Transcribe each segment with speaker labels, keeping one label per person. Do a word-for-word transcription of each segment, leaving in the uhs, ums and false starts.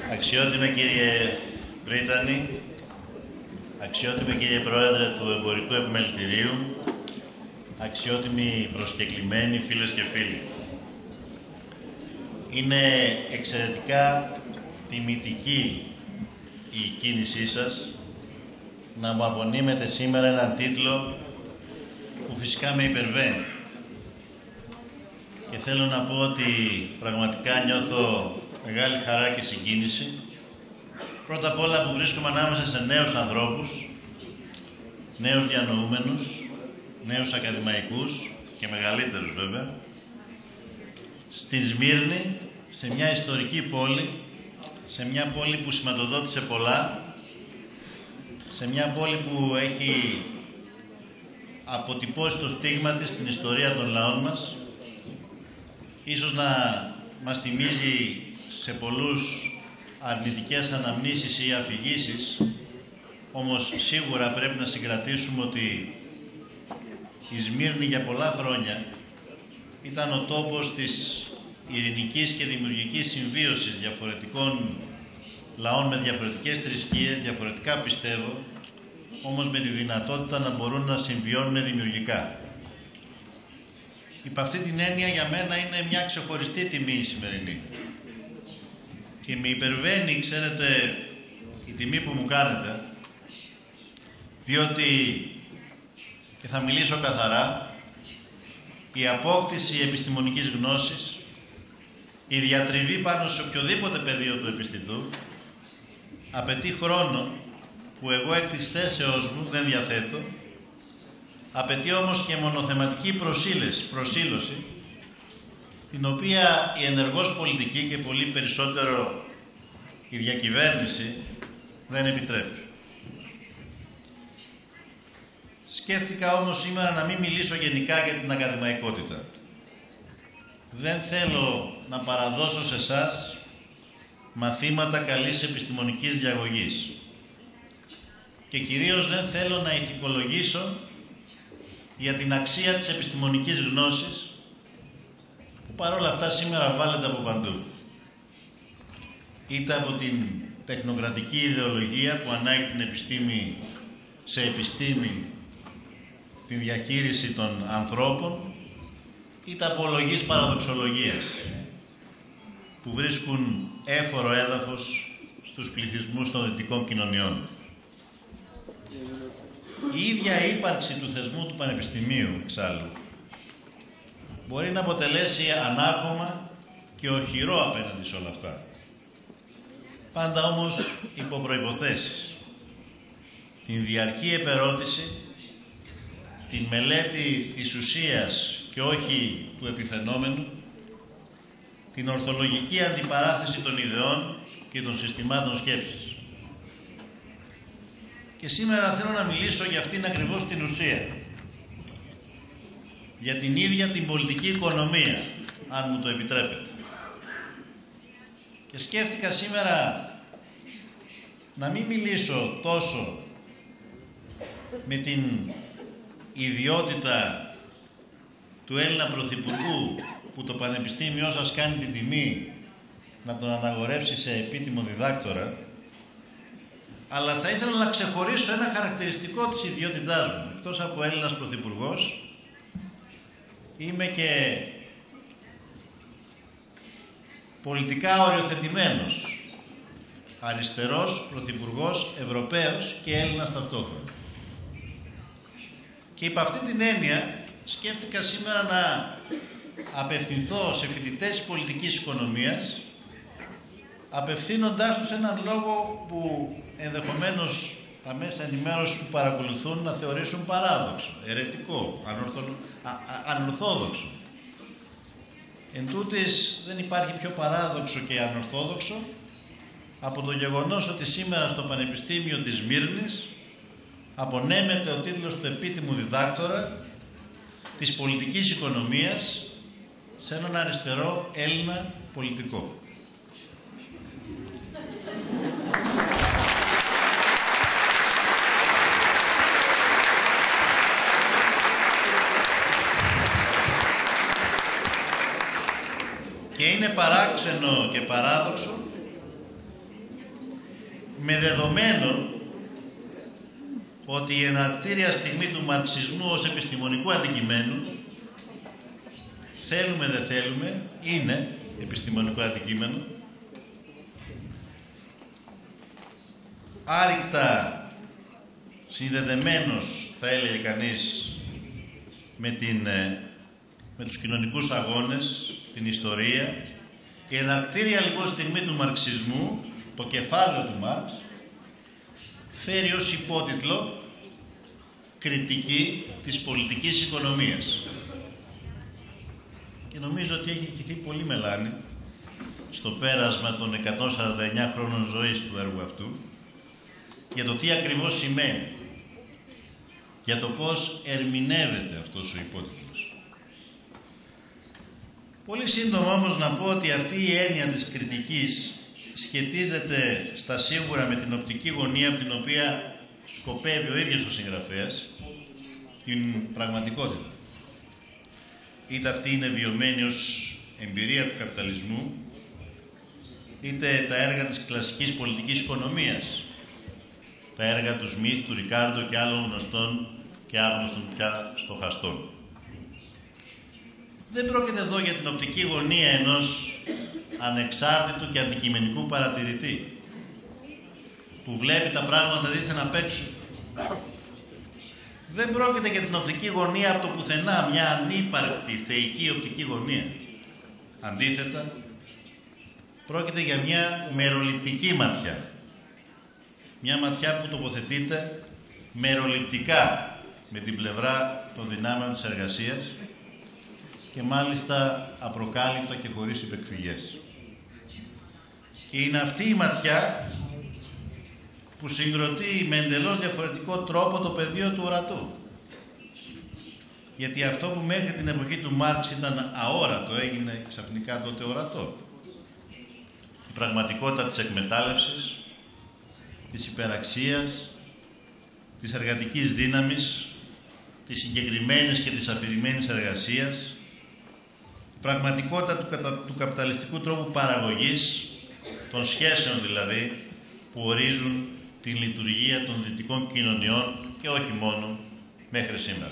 Speaker 1: Αξιότιμε κύριε Πρίτανη, αξιότιμε κύριε Πρόεδρε του Εμπορικού Επιμελητηρίου, αξιότιμοι προσκεκλημένοι φίλες και φίλοι. Είναι εξαιρετικά τιμητική η κίνησή σας να μου απονείμετε σήμερα έναν τίτλο που φυσικά με υπερβαίνει. Και θέλω να πω ότι πραγματικά νιώθω μεγάλη χαρά και συγκίνηση. Πρώτα απ' όλα που βρίσκομαι ανάμεσα σε νέους ανθρώπους, νέους διανοούμενους, νέους ακαδημαϊκούς και μεγαλύτερους βέβαια, στη Σμύρνη, σε μια ιστορική πόλη, σε μια πόλη που σηματοδότησε πολλά, σε μια πόλη που έχει αποτυπώσει το στίγμα της στην ιστορία των λαών μας, ίσως να μας θυμίζει σε πολλούς αρνητικές αναμνήσεις ή αφηγήσεις, όμως σίγουρα πρέπει να συγκρατήσουμε ότι η Σμύρνη για πολλά χρόνια ήταν ο τόπος της ειρηνικής και δημιουργικής συμβίωσης διαφορετικών λαών με διαφορετικές θρησκείες, διαφορετικά πιστεύω, όμως με τη δυνατότητα να μπορούν να συμβιώνουν δημιουργικά. Υπ' αυτή την έννοια για μένα είναι μια ξεχωριστή τιμή η σημερινή. Και με υπερβαίνει, ξέρετε, η τιμή που μου κάνετε, διότι, και θα μιλήσω καθαρά, η απόκτηση επιστημονικής γνώσης, η διατριβή πάνω σε οποιοδήποτε πεδίο του επιστητού, απαιτεί χρόνο που εγώ εκ της θέσεώς μου δεν διαθέτω, απαιτεί όμως και μονοθεματική προσήλεση, προσήλωση, την οποία η ενεργός πολιτική και πολύ περισσότερο η διακυβέρνηση δεν επιτρέπει. Σκέφτηκα όμως σήμερα να μην μιλήσω γενικά για την ακαδημαϊκότητα. Δεν θέλω να παραδώσω σε εσάς μαθήματα καλής επιστημονικής διαγωγής. Και κυρίως δεν θέλω να ηθικολογήσω για την αξία της επιστημονικής γνώσης, που παρόλα αυτά σήμερα βάλετε από παντού. Είτε από την τεχνοκρατική ιδεολογία που ανάγει την επιστήμη σε επιστήμη, τη διαχείριση των ανθρώπων, είτε από λογής παραδοξολογίας, που βρίσκουν έφορο έδαφος στους πληθυσμούς των δυτικών κοινωνιών. Η ίδια ύπαρξη του θεσμού του Πανεπιστημίου, εξάλλου, μπορεί να αποτελέσει ανάγχωμα και οχυρό απέναντι σε όλα αυτά. Πάντα όμως υπό προϋποθέσεις. Την διαρκή επερώτηση, την μελέτη της ουσίας και όχι του επιφαινόμενου, την ορθολογική αντιπαράθεση των ιδεών και των συστημάτων σκέψης. Και σήμερα θέλω να μιλήσω για αυτήν ακριβώς την ουσία. Για την ίδια την πολιτική οικονομία, αν μου το επιτρέπετε. Και σκέφτηκα σήμερα να μην μιλήσω τόσο με την ιδιότητα του Έλληνα Πρωθυπουργού, που το Πανεπιστήμιό σας κάνει την τιμή να τον αναγορεύσει σε επίτιμο διδάκτορα, αλλά θα ήθελα να ξεχωρίσω ένα χαρακτηριστικό της ιδιότητάς μου. Εκτός από Έλληνας Πρωθυπουργός, είμαι και πολιτικά οριοθετημένος, αριστερός Πρωθυπουργός, Ευρωπαίος και Έλληνας ταυτόχρονα. Και υπ' αυτή την έννοια σκέφτηκα σήμερα να απευθυνθώ σε φοιτητές της πολιτικής οικονομίας, απευθύνοντάς τους έναν λόγο που ενδεχομένως τα μέσα ενημέρωση που παρακολουθούν να θεωρήσουν παράδοξο, αιρετικό, ανορθω... α, α, ανορθόδοξο. Εν τούτης, δεν υπάρχει πιο παράδοξο και ανορθόδοξο από το γεγονός ότι σήμερα στο Πανεπιστήμιο της Σμύρνης απονέμεται ο τίτλος του επίτιμου διδάκτορα της πολιτικής οικονομίας σε έναν αριστερό Έλληνα πολιτικό. Και είναι παράξενο και παράδοξο με δεδομένο ότι η εναρκτήρια στιγμή του μαρξισμού ως επιστημονικού αντικειμένου, θέλουμε δεν θέλουμε, είναι επιστημονικό αντικείμενο, άρρηκτα συνδεδεμένος, θα έλεγε κανείς, με, την, με τους κοινωνικούς αγώνες, την ιστορία. Η εναρκτήρια λοιπόν στιγμή του μαρξισμού, το κεφάλαιο του Μάρξ, φέρει ως υπότιτλο «Κριτική της πολιτικής οικονομίας». Και νομίζω ότι έχει χυθεί πολύ μελάνη στο πέρασμα των εκατόν σαράντα εννιά χρόνων ζωής του έργου αυτού για το τι ακριβώς σημαίνει, για το πώς ερμηνεύεται αυτός ο υπότιτλος. Πολύ σύντομα όμως να πω ότι αυτή η έννοια της κριτικής σχετίζεται στα σίγουρα με την οπτική γωνία από την οποία σκοπεύει ο ίδιος ο συγγραφέας την πραγματικότητα. Είτε αυτή είναι βιωμένη ως εμπειρία του καπιταλισμού, είτε τα έργα της κλασικής πολιτικής οικονομίας, τα έργα του Σμιθ, του Ρικάρντο και άλλων γνωστών και άγνωστων πια στοχαστών. Δεν πρόκειται εδώ για την οπτική γωνία ενός ανεξάρτητου και αντικειμενικού παρατηρητή που βλέπει τα πράγματα δίθεν απ' έξω. Δεν πρόκειται για την οπτική γωνία από το πουθενά, μια ανύπαρκτη θεϊκή οπτική γωνία. Αντίθετα, πρόκειται για μια μεροληπτική ματιά. Μια ματιά που τοποθετείται μεροληπτικά με την πλευρά των δυνάμεων της εργασίας και μάλιστα απροκάλυπτα και χωρίς υπεκφυγές. Και είναι αυτή η ματιά που συγκροτεί με εντελώς διαφορετικό τρόπο το πεδίο του ορατού. Γιατί αυτό που μέχρι την εποχή του Μάρξ ήταν αόρατο έγινε ξαφνικά τότε ορατό. Η πραγματικότητα της εκμετάλλευσης, της υπεραξίας, της εργατικής δύναμης, της συγκεκριμένης και της αφηρημένης εργασίας, η πραγματικότητα του, κατα... του καπιταλιστικού τρόπου παραγωγής, των σχέσεων δηλαδή, που ορίζουν την λειτουργία των δυτικών κοινωνιών και όχι μόνο μέχρι σήμερα.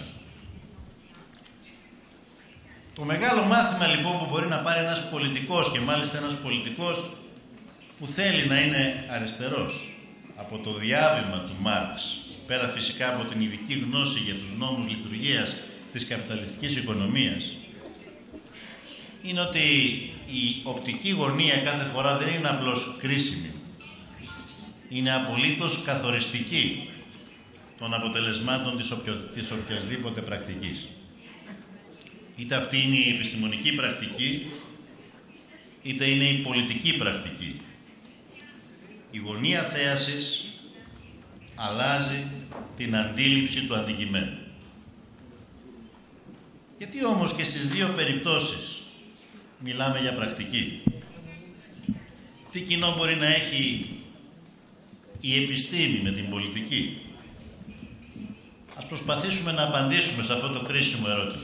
Speaker 1: Το μεγάλο μάθημα λοιπόν που μπορεί να πάρει ένας πολιτικός και μάλιστα ένας πολιτικός που θέλει να είναι αριστερός από το διάβημα του Μάρξ, πέρα φυσικά από την ειδική γνώση για τους νόμους λειτουργίας της καπιταλιστικής οικονομίας, είναι ότι η οπτική γωνία κάθε φορά δεν είναι απλώς κρίσιμη. Είναι απολύτως καθοριστική των αποτελεσμάτων της, οποιο, της οποιασδήποτε πρακτικής. Είτε αυτή είναι η επιστημονική πρακτική, είτε είναι η πολιτική πρακτική. Η γωνία θέασης αλλάζει την αντίληψη του αντικειμένου. Γιατί όμως και στις δύο περιπτώσεις μιλάμε για πρακτική? Τι κοινό μπορεί να έχει η επιστήμη με την πολιτική? Ας προσπαθήσουμε να απαντήσουμε σε αυτό το κρίσιμο ερώτημα.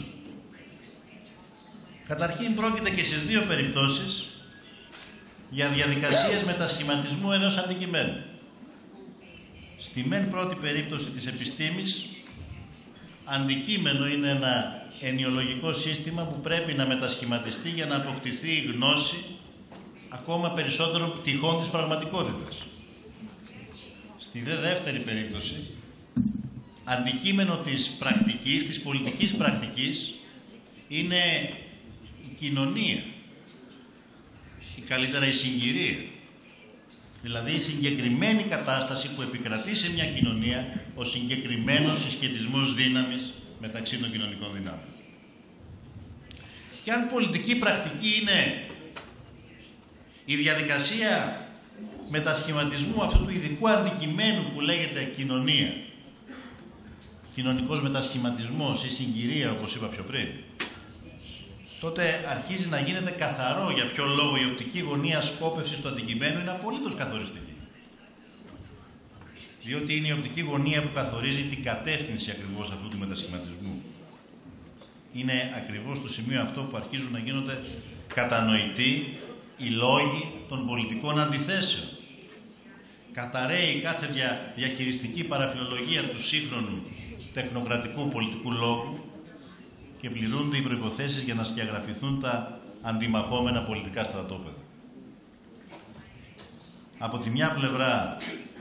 Speaker 1: Καταρχήν πρόκειται και στις δύο περιπτώσεις για διαδικασίες μετασχηματισμού ενός αντικειμένου. Στη μεν πρώτη περίπτωση της επιστήμης, αντικείμενο είναι ένα ενιολογικό σύστημα που πρέπει να μετασχηματιστεί για να αποκτηθεί η γνώση ακόμα περισσότερων πτυχών της πραγματικότητας. Στη δε δεύτερη περίπτωση, αντικείμενο της πρακτικής, της πολιτικής πρακτικής, είναι η κοινωνία, ή καλύτερα η συγκυρία. Δηλαδή η συγκεκριμένη κατάσταση που επικρατεί σε μια κοινωνία, ο συγκεκριμένος συσχετισμός δύναμης μεταξύ των κοινωνικών δυνάμεων. Και αν πολιτική πρακτική είναι η διαδικασία μετασχηματισμού αυτού του ειδικού αντικειμένου που λέγεται κοινωνία, κοινωνικός μετασχηματισμός ή συγκυρία, όπως είπα πιο πριν, τότε αρχίζει να γίνεται καθαρό για ποιο λόγο η οπτική γωνία σκόπευσης του αντικειμένου είναι απολύτως καθοριστική. Διότι είναι η οπτική γωνία που καθορίζει την κατεύθυνση ακριβώς αυτού του μετασχηματισμού. Είναι ακριβώς το σημείο αυτό που αρχίζουν να γίνονται κατανοητοί οι λόγοι των πολιτικών αντιθέσεων. καταρρέει κάθε δια, διαχειριστική παραφιλολογία του σύγχρονου τεχνοκρατικού πολιτικού λόγου και πληρούνται οι προϋποθέσεις για να σκιαγραφηθούν τα αντιμαχόμενα πολιτικά στρατόπεδα. Από τη μια πλευρά,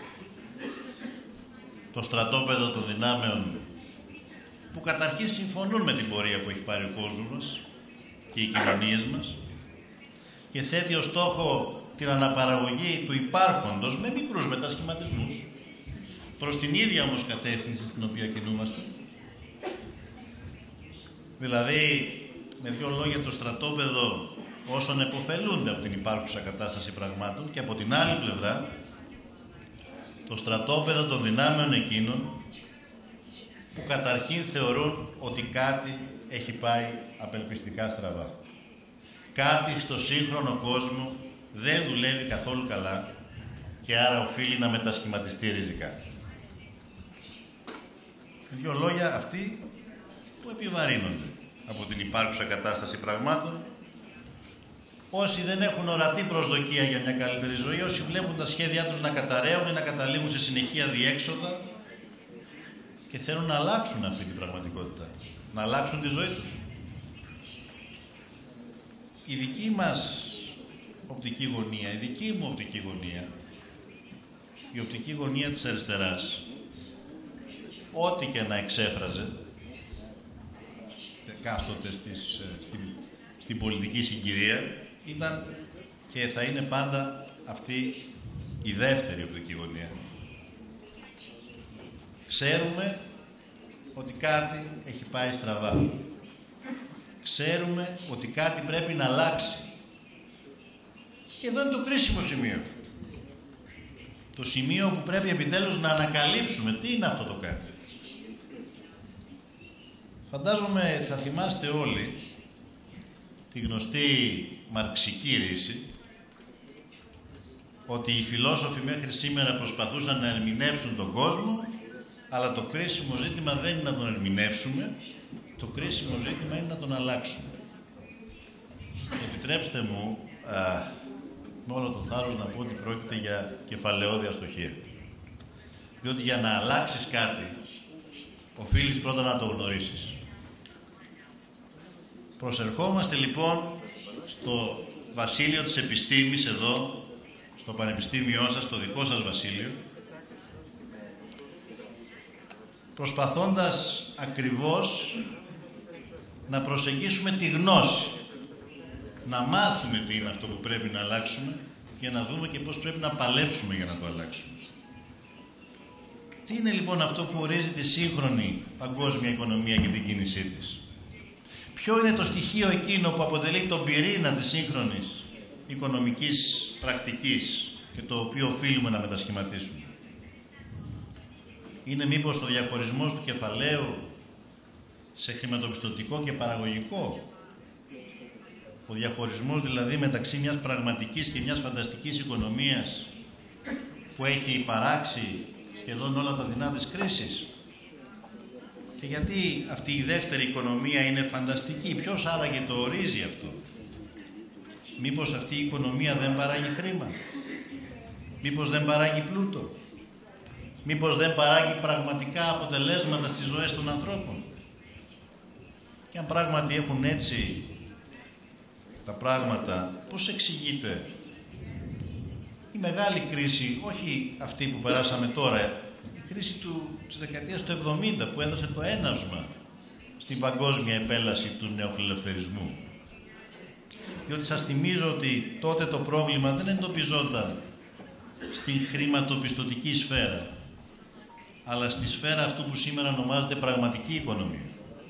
Speaker 1: το στρατόπεδο των δυνάμεων που καταρχήν συμφωνούν με την πορεία που έχει πάρει ο κόσμος μας και οι κοινωνίες μας και θέτει ως στόχο την αναπαραγωγή του υπάρχοντος με μικρούς μετασχηματισμούς προς την ίδια όμως κατεύθυνση στην οποία κινούμαστε. Δηλαδή, με δύο λόγια, το στρατόπεδο όσων επωφελούνται από την υπάρχουσα κατάσταση πραγμάτων και από την άλλη πλευρά το στρατόπεδο των δυνάμεων εκείνων που καταρχήν θεωρούν ότι κάτι έχει πάει απελπιστικά στραβά. Κάτι στο σύγχρονο κόσμο δεν δουλεύει καθόλου καλά και άρα οφείλει να μετασχηματιστεί ριζικά. Με δύο λόγια, αυτοί που επιβαρύνονται από την υπάρχουσα κατάσταση πραγμάτων, όσοι δεν έχουν ορατή προσδοκία για μια καλύτερη ζωή, όσοι βλέπουν τα σχέδιά τους να καταραίουν ή να καταλήγουν σε συνεχεία διέξοδα και θέλουν να αλλάξουν αυτή την πραγματικότητα, να αλλάξουν τη ζωή τους. Η δική μας οπτική γωνία, η δική μου οπτική γωνία, η οπτική γωνία της αριστεράς, ό,τι και να εξέφραζε κάστοτε στις, στην, στην πολιτική συγκυρία, ήταν και θα είναι πάντα αυτή η δεύτερη οπτική γωνία. Ξέρουμε ότι κάτι έχει πάει στραβά. Ξέρουμε ότι κάτι πρέπει να αλλάξει. Και εδώ είναι το κρίσιμο σημείο. Το σημείο που πρέπει επιτέλους να ανακαλύψουμε τι είναι αυτό το κάτι. Φαντάζομαι θα θυμάστε όλοι τη γνωστή μαρξική ρίση ότι οι φιλόσοφοι μέχρι σήμερα προσπαθούσαν να ερμηνεύσουν τον κόσμο, αλλά το κρίσιμο ζήτημα δεν είναι να τον ερμηνεύσουμε, το κρίσιμο ζήτημα είναι να τον αλλάξουμε. Επιτρέψτε μου, α, με όλο το θάρρος, να πω ότι πρόκειται για κεφαλαιώδη αστοχία. Διότι για να αλλάξεις κάτι, οφείλεις πρώτα να το γνωρίσεις. Προσερχόμαστε λοιπόν στο βασίλειο της επιστήμης εδώ, στο πανεπιστήμιό σας, στο δικό σας βασίλειο, προσπαθώντας ακριβώς να προσεγγίσουμε τη γνώση, να μάθουμε τι είναι αυτό που πρέπει να αλλάξουμε για να δούμε και πώς πρέπει να παλέψουμε για να το αλλάξουμε. Τι είναι λοιπόν αυτό που ορίζει τη σύγχρονη παγκόσμια οικονομία και την κίνησή της? Ποιο είναι το στοιχείο εκείνο που αποτελεί τον πυρήνα της σύγχρονης οικονομικής πρακτικής και το οποίο οφείλουμε να μετασχηματίσουμε? Είναι μήπως ο διαχωρισμός του κεφαλαίου σε χρηματοπιστωτικό και παραγωγικό? Ο διαχωρισμός δηλαδή μεταξύ μιας πραγματικής και μιας φανταστικής οικονομίας που έχει παράξει σχεδόν όλα τα δεινά της κρίσης? Και γιατί αυτή η δεύτερη οικονομία είναι φανταστική? Ποιος άραγε το ορίζει αυτό? Μήπως αυτή η οικονομία δεν παράγει χρήμα? Μήπως δεν παράγει πλούτο? Μήπως δεν παράγει πραγματικά αποτελέσματα στις ζωές των ανθρώπων? Και αν πράγματι έχουν έτσι τα πράγματα, πώς εξηγείται η μεγάλη κρίση, όχι αυτή που περάσαμε τώρα, η κρίση του, της δεκαετίας του εβδομήντα που έδωσε το έναυσμα στην παγκόσμια επέλαση του νεοφιλελευθερισμού? Διότι σας θυμίζω ότι τότε το πρόβλημα δεν εντοπιζόταν στην χρηματοπιστωτική σφαίρα, αλλά στη σφαίρα αυτού που σήμερα ονομάζεται πραγματική οικονομία.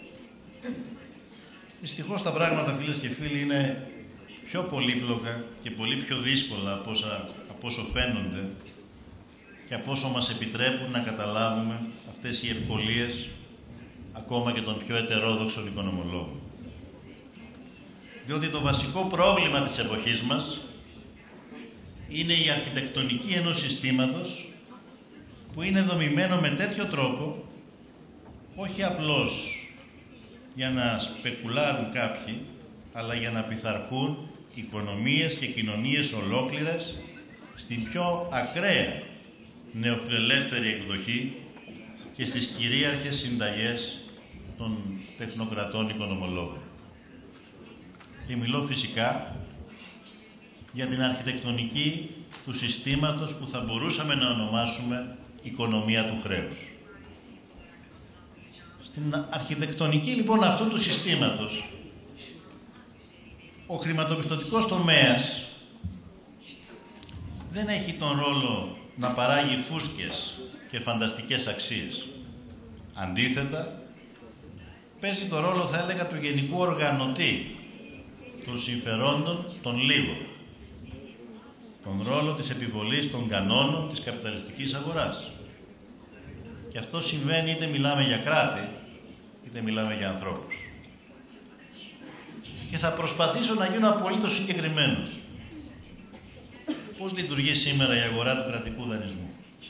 Speaker 1: Δυστυχώς τα πράγματα, φίλες και φίλοι, είναι πιο πολύπλοκα και πολύ πιο δύσκολα από, όσα, από όσο φαίνονται και από όσο μας επιτρέπουν να καταλάβουμε αυτές οι ευκολίες ακόμα και των πιο ετερόδοξων οικονομολόγων. Διότι το βασικό πρόβλημα της εποχής μας είναι η αρχιτεκτονική ενός συστήματος που είναι δομημένο με τέτοιο τρόπο, όχι απλώς για να σπεκουλάρουν κάποιοι, αλλά για να πειθαρχούν οικονομίες και κοινωνίες ολόκληρες στην πιο ακραία νεοφιλελεύθερη εκδοχή και στις κυρίαρχες συνταγές των τεχνοκρατών οικονομολόγων. Και μιλώ φυσικά για την αρχιτεκτονική του συστήματος που θα μπορούσαμε να ονομάσουμε οικονομία του χρέους. Στην αρχιτεκτονική λοιπόν αυτού του συστήματος, ο χρηματοπιστωτικός τομέας δεν έχει τον ρόλο να παράγει φούσκες και φανταστικές αξίες. Αντίθετα, παίζει το ρόλο, θα έλεγα, του γενικού οργανωτή των συμφερόντων των λίγων. Τον ρόλο της επιβολής των κανόνων της καπιταλιστικής αγοράς. Και αυτό συμβαίνει είτε μιλάμε για κράτη, είτε μιλάμε για ανθρώπους. Και θα προσπαθήσω να γίνω απολύτως συγκεκριμένος. Πώς λειτουργεί σήμερα η αγορά του κρατικού δανεισμού?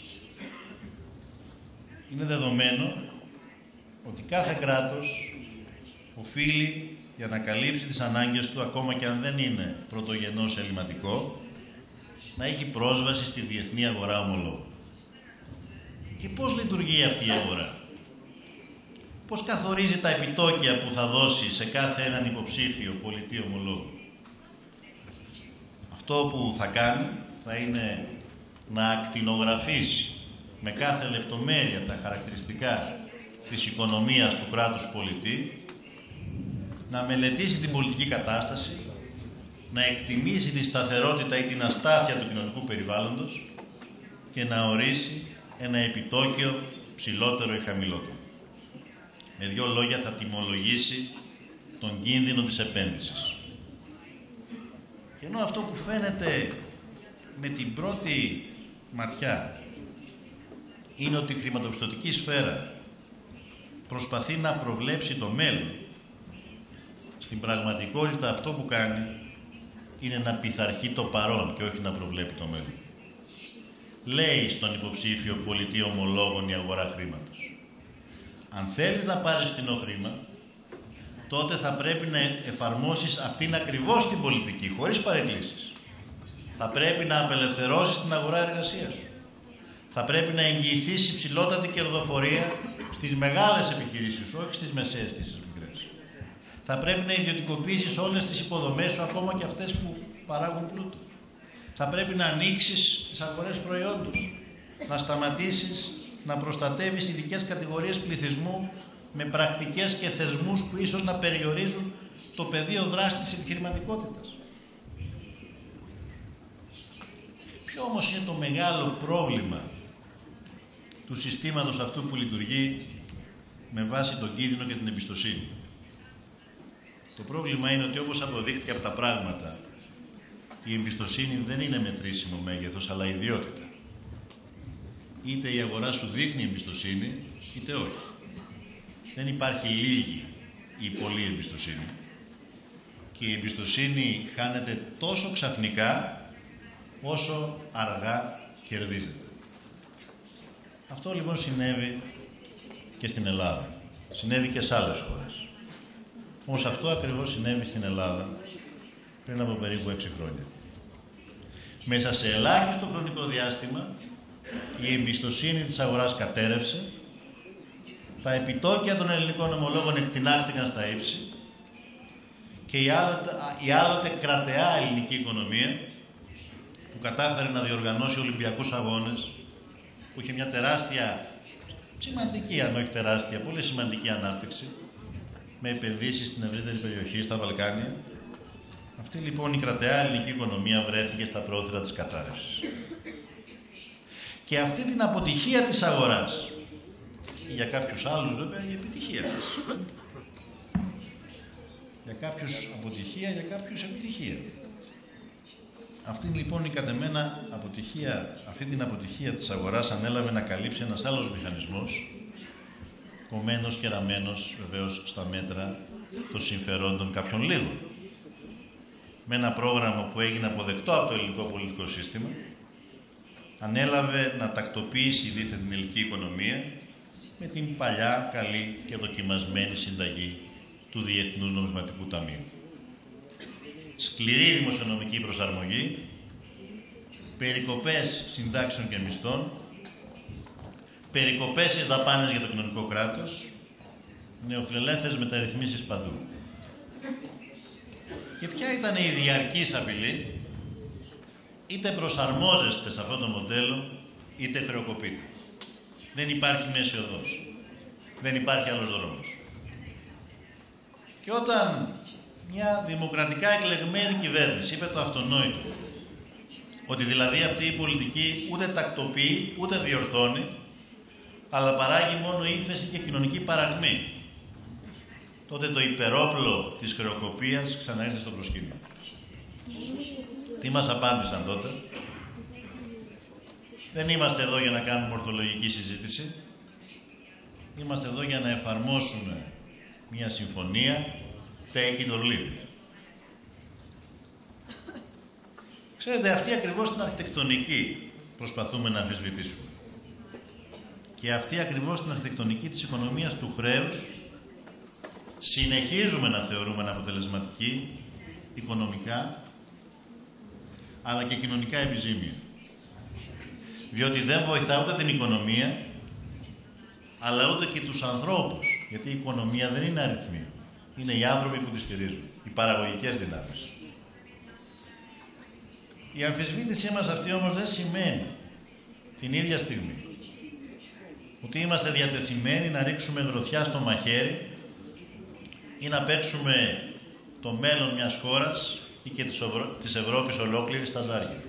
Speaker 1: Είναι δεδομένο ότι κάθε κράτος οφείλει, για να καλύψει τις ανάγκες του, ακόμα και αν δεν είναι πρωτογενώς ελληματικό, να έχει πρόσβαση στη διεθνή αγορά ομολόγων. Και πώς λειτουργεί αυτή η αγορά? Πώς καθορίζει τα επιτόκια που θα δώσει σε κάθε έναν υποψήφιο πολιτή ομολόγο? Αυτό που θα κάνει θα είναι να ακτινογραφήσει με κάθε λεπτομέρεια τα χαρακτηριστικά της οικονομίας του κράτους πολιτή, να μελετήσει την πολιτική κατάσταση, να εκτιμήσει τη σταθερότητα ή την αστάθεια του κοινωνικού περιβάλλοντος και να ορίσει ένα επιτόκιο ψηλότερο ή χαμηλότερο. Με δύο λόγια, θα τιμολογήσει τον κίνδυνο της επένδυσης. Και ενώ αυτό που φαίνεται με την πρώτη ματιά είναι ότι η χρηματοπιστωτική σφαίρα προσπαθεί να προβλέψει το μέλλον, στην πραγματικότητα αυτό που κάνει είναι να πειθαρχεί το παρόν και όχι να προβλέπει το μέλλον. Λέει στον υποψήφιο πολιτή ομολόγων η αγορά χρήματος: αν θέλεις να πάρεις φθηνό χρήμα, τότε θα πρέπει να εφαρμόσεις αυτήν ακριβώς την πολιτική, χωρίς παρεκκλήσεις. Θα πρέπει να απελευθερώσεις την αγορά εργασίας σου. Θα πρέπει να εγγυηθείς υψηλότατη κερδοφορία στις μεγάλες επιχειρήσεις σου, όχι στις μεσαίες και στις μικρές. Θα πρέπει να ιδιωτικοποιήσεις όλες τις υποδομές σου, ακόμα και αυτές που παράγουν πλούτο. Θα πρέπει να ανοίξεις τις αγορές προϊόντος, να σταματήσεις να προστατεύεις ειδικές κατηγορίες πληθυσμού με πρακτικές και θεσμούς που ίσως να περιορίζουν το πεδίο δράσης της επιχειρηματικότητας. Ποιο όμως είναι το μεγάλο πρόβλημα του συστήματος αυτού που λειτουργεί με βάση τον κίνδυνο και την εμπιστοσύνη? Το πρόβλημα είναι ότι, όπως αποδείχτηκε από τα πράγματα, η εμπιστοσύνη δεν είναι μετρήσιμο μέγεθος, αλλά ιδιότητα. Είτε η αγορά σου δείχνει εμπιστοσύνη, είτε όχι. Δεν υπάρχει λίγη ή πολλή εμπιστοσύνη. Και η εμπιστοσύνη χάνεται τόσο ξαφνικά, όσο αργά κερδίζεται. Αυτό λοιπόν συνέβη και στην Ελλάδα. Συνέβη και σε άλλες χώρες. Όμως αυτό ακριβώς συνέβη στην Ελλάδα πριν από περίπου έξι χρόνια. Μέσα σε ελάχιστο χρονικό διάστημα η εμπιστοσύνη της αγοράς κατέρευσε, τα επιτόκια των ελληνικών ομολόγων εκτινάχθηκαν στα ύψη και η άλλοτε, η άλλοτε κρατεά ελληνική οικονομία, που κατάφερε να διοργανώσει Ολυμπιακούς Αγώνες, που είχε μια τεράστια, σημαντική αν όχι τεράστια, πολύ σημαντική ανάπτυξη, με επενδύσεις στην ευρύτερη περιοχή, στα Βαλκάνια, αυτή λοιπόν η κρατεά ελληνική οικονομία βρέθηκε στα πρόθυρα της κατάρρευσης. Και αυτή την αποτυχία της αγοράς, και για κάποιους άλλους βέβαια η επιτυχία της. Για κάποιους αποτυχία, για κάποιους επιτυχία. Αυτή λοιπόν η κατ' εμένα αποτυχία, αυτή την αποτυχία της αγοράς ανέλαβε να καλύψει ένας άλλος μηχανισμός, κομμένος και ραμμένος βεβαίως στα μέτρα των συμφερόντων κάποιων λίγων. Με ένα πρόγραμμα που έγινε αποδεκτό από το ελληνικό πολιτικό σύστημα, ανέλαβε να τακτοποιήσει δίθεν την ελληνική οικονομία με την παλιά, καλή και δοκιμασμένη συνταγή του Διεθνούς Νομισματικού Ταμείου. Σκληρή δημοσιονομική προσαρμογή, περικοπές συντάξεων και μισθών περικοπές στις δαπάνες για το κοινωνικό κράτος, νεοφιλελεύθερες μεταρρυθμίσεις παντού. Και ποια ήταν η διαρκής απειλή? Είτε προσαρμόζεστε σε αυτό το μοντέλο, είτε χρεοκοπείτε. Δεν υπάρχει μέση οδός. Δεν υπάρχει άλλος δρόμος. Και όταν μια δημοκρατικά εκλεγμένη κυβέρνηση είπε το αυτονόητο, ότι δηλαδή αυτή η πολιτική ούτε τακτοποιεί, ούτε διορθώνει, αλλά παράγει μόνο ύφεση και κοινωνική παρακμή, τότε το υπερόπλο της χρεοκοπίας ξαναήρθε στο προσκήνιο. Τι μας απάντησαν τότε? Δεν είμαστε εδώ για να κάνουμε ορθολογική συζήτηση. Είμαστε εδώ για να εφαρμόσουμε μια συμφωνία, take it or leave it. Ξέρετε, αυτή ακριβώς την αρχιτεκτονική προσπαθούμε να αμφισβητήσουμε. Και αυτή ακριβώς την αρχιτεκτονική της οικονομίας του χρέους συνεχίζουμε να θεωρούμε αναποτελεσματική οικονομικά, αλλά και κοινωνικά επιζήμια. Διότι δεν βοηθά ούτε την οικονομία, αλλά ούτε και τους ανθρώπους. Γιατί η οικονομία δεν είναι αριθμοί. Είναι οι άνθρωποι που τη στηρίζουν, οι παραγωγικές δυνάμεις. Η αμφισβήτησή μας αυτή όμως δεν σημαίνει την ίδια στιγμή ότι είμαστε διατεθειμένοι να ρίξουμε γροθιά στο μαχαίρι ή να παίξουμε το μέλλον μιας χώρας ή και της, Ευρω... της Ευρώπης ολόκληρης στα ζάρια.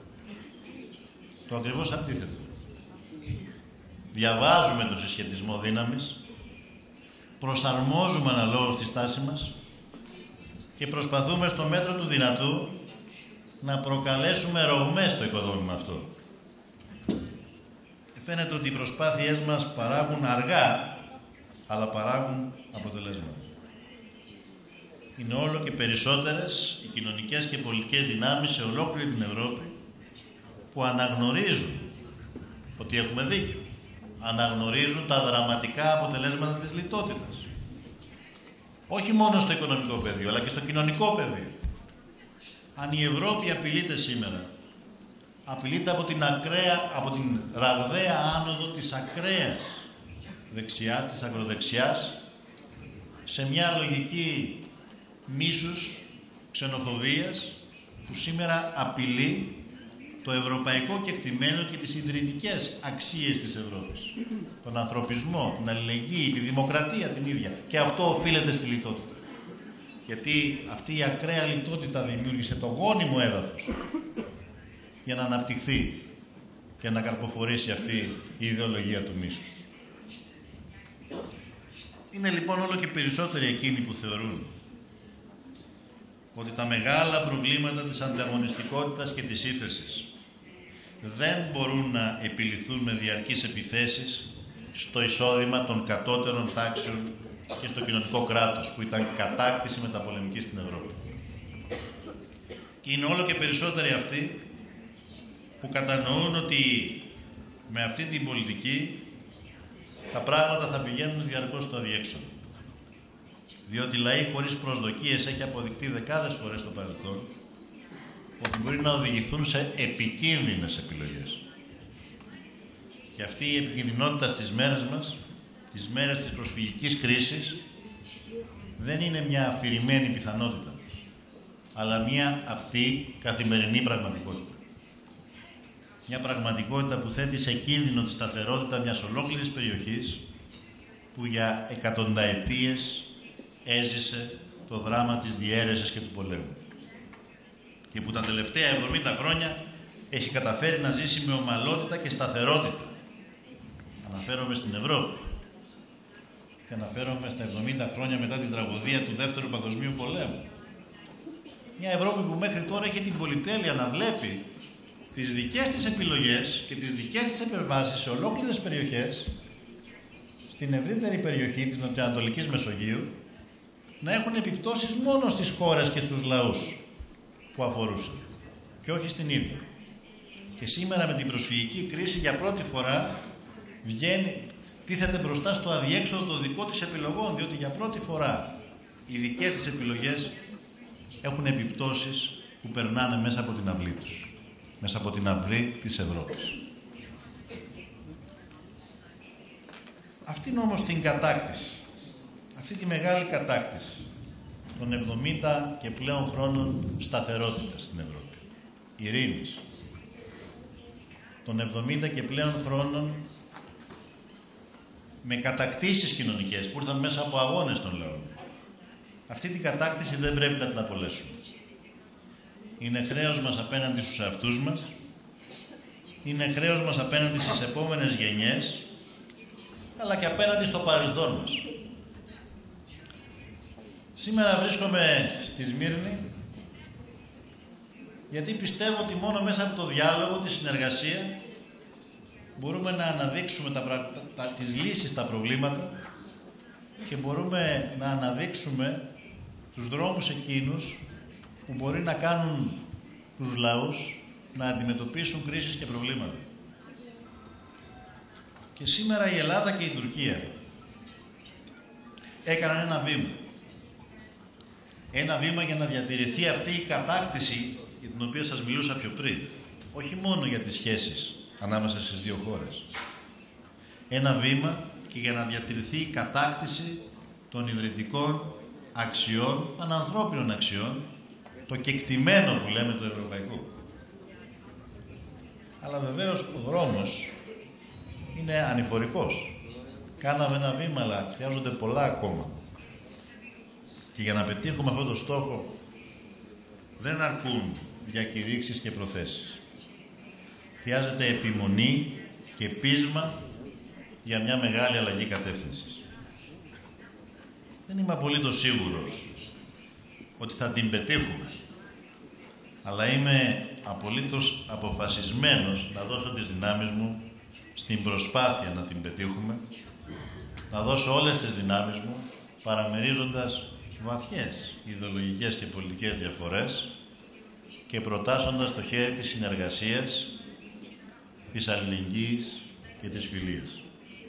Speaker 1: Το ακριβώς αντίθετο. Διαβάζουμε τον συσχετισμό δύναμης, προσαρμόζουμε αναλόγως τη στάση μας και προσπαθούμε στο μέτρο του δυνατού να προκαλέσουμε ρογμές στο οικοδόμημα αυτό. Φαίνεται ότι οι προσπάθειές μας παράγουν αργά, αλλά παράγουν αποτελέσματα. Είναι όλο και περισσότερες οι κοινωνικές και πολιτικές δυνάμεις σε ολόκληρη την Ευρώπη που αναγνωρίζουν ότι έχουμε δίκιο. Αναγνωρίζουν τα δραματικά αποτελέσματα της λιτότητας. Όχι μόνο στο οικονομικό πεδίο, αλλά και στο κοινωνικό πεδίο. Αν η Ευρώπη απειλείται σήμερα, απειλείται από την, ακραία, από την ραγδαία άνοδο της ακραίας δεξιάς, της ακροδεξιάς, σε μια λογική μίσους, ξενοφοβίας, που σήμερα απειλεί το ευρωπαϊκό κεκτημένο και τις ιδρυτικές αξίες της Ευρώπης. Τον ανθρωπισμό, την αλληλεγγύη, τη δημοκρατία την ίδια. Και αυτό οφείλεται στη λιτότητα. Γιατί αυτή η ακραία λιτότητα δημιούργησε το γόνιμο έδαφος για να αναπτυχθεί και να καρποφορήσει αυτή η ιδεολογία του μίσους. Είναι λοιπόν όλο και περισσότεροι εκείνοι που θεωρούν ότι τα μεγάλα προβλήματα της ανταγωνιστικότητας και της ύφεσης δεν μπορούν να επιληθούν με διαρκείς επιθέσεις στο εισόδημα των κατώτερων τάξεων και στο κοινωνικό κράτος, που ήταν κατάκτηση μεταπολεμική στην Ευρώπη. Και είναι όλο και περισσότεροι αυτοί που κατανοούν ότι με αυτή την πολιτική τα πράγματα θα πηγαίνουν διαρκώς στο αδιέξοδο. Διότι λαοί χωρίς προσδοκίες έχει αποδειχτεί δεκάδες φορές στο παρελθόν ότι μπορεί να οδηγηθούν σε επικίνδυνες επιλογές. Και αυτή η επικινδυνότητα στις μέρες μας, τις μέρες της προσφυγικής κρίσης, δεν είναι μια αφηρημένη πιθανότητα, αλλά μια απτή καθημερινή πραγματικότητα. Μια πραγματικότητα που θέτει σε κίνδυνο τη σταθερότητα μιας ολόκληρης περιοχής που για εκατονταετίες έζησε το δράμα της διαίρεσης και του πολέμου και που τα τελευταία εβδομήντα χρόνια έχει καταφέρει να ζήσει με ομαλότητα και σταθερότητα. Αναφέρομαι στην Ευρώπη και αναφέρομαι στα εβδομήντα χρόνια μετά την τραγωδία του Δεύτερου Παγκοσμίου Πολέμου. Μια Ευρώπη που μέχρι τώρα έχει την πολυτέλεια να βλέπει τις δικές της επιλογές και τις δικές της επεμβάσεις σε ολόκληρες περιοχές στην ευρύτερη περιοχή της Νοτιοανατολικής Μεσογείου να έχουν επιπτώσεις μόνο στις χώρες και στους λαούς που αφορούσαν και όχι στην ίδια. Και σήμερα με την προσφυγική κρίση για πρώτη φορά βγαίνει, τίθεται μπροστά στο αδιέξοδο των δικών της επιλογών, διότι για πρώτη φορά οι δικές της επιλογές έχουν επιπτώσεις που περνάνε μέσα από την αυλή τους, μέσα από την αυλή της Ευρώπης. Αυτήν όμως την κατάκτηση, αυτή τη μεγάλη κατάκτηση των εβδομήντα και πλέον χρόνων σταθερότητας στην Ευρώπη, ειρήνης, των εβδομήντα και πλέον χρόνων με κατακτήσεις κοινωνικές που ήρθαν μέσα από αγώνες των λαών. Αυτή την κατάκτηση δεν πρέπει να την απολέσουμε. Είναι χρέος μας απέναντι στους εαυτούς μας, είναι χρέος μας απέναντι στις επόμενες γενιές, αλλά και απέναντι στο παρελθόν μας. Σήμερα βρίσκομαι στη Σμύρνη, γιατί πιστεύω ότι μόνο μέσα από το διάλογο, τη συνεργασία, μπορούμε να αναδείξουμε τα, τα, τις λύσεις στα προβλήματα και μπορούμε να αναδείξουμε τους δρόμους εκείνους που μπορεί να κάνουν τους λαούς να αντιμετωπίσουν κρίσεις και προβλήματα. Και σήμερα η Ελλάδα και η Τουρκία έκαναν ένα βήμα. Ένα βήμα για να διατηρηθεί αυτή η κατάκτηση για την οποία σας μιλούσα πιο πριν. Όχι μόνο για τις σχέσεις ανάμεσα στις δύο χώρες. Ένα βήμα και για να διατηρηθεί η κατάκτηση των ιδρυτικών αξιών, πανανθρώπινων αξιών, το κεκτημένο που λέμε το ευρωπαϊκό. Αλλά βεβαίως ο δρόμος είναι ανηφορικός. Κάναμε ένα βήμα, αλλά χρειάζονται πολλά ακόμα. Και για να πετύχουμε αυτό το στόχο δεν αρκούν διακηρύξεις και προθέσεις. Χρειάζεται επιμονή και πείσμα για μια μεγάλη αλλαγή κατεύθυνσης. Δεν είμαι απολύτως σίγουρος ότι θα την πετύχουμε, αλλά είμαι απολύτως αποφασισμένος να δώσω τις δυνάμεις μου στην προσπάθεια να την πετύχουμε, να δώσω όλες τις δυνάμεις μου, παραμερίζοντας βαθιές ιδεολογικές και πολιτικές διαφορές και προτάσσοντας το χέρι της συνεργασίας, της αλληλεγγύης και της φιλίας.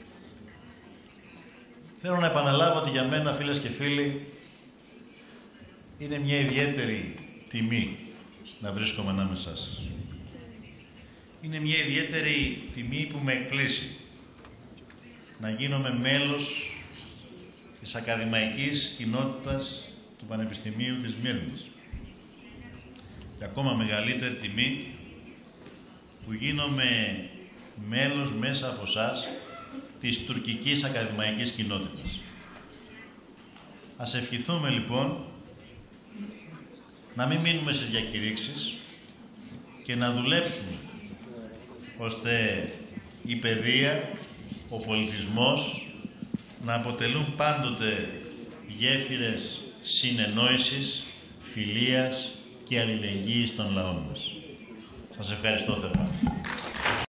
Speaker 1: Θέλω να επαναλάβω ότι για μένα, φίλες και φίλοι, είναι μια ιδιαίτερη τιμή να βρίσκομαι ανάμεσά σας. Είναι μια ιδιαίτερη τιμή που με εκπλήσει να γίνομαι μέλος της ακαδημαϊκής κοινότητας του Πανεπιστημίου της Σμύρνης. Και ακόμα μεγαλύτερη τιμή που γίνομαι μέλος μέσα από εσάς της τουρκικής ακαδημαϊκής κοινότητας. Ας ευχηθούμε λοιπόν να μην μείνουμε στις διακηρύξεις και να δουλέψουμε ώστε η παιδεία, ο πολιτισμός να αποτελούν πάντοτε γέφυρες συνεννόησης, φιλίας και αλληλεγγύης των λαών μας. Σας ευχαριστώ θερμά.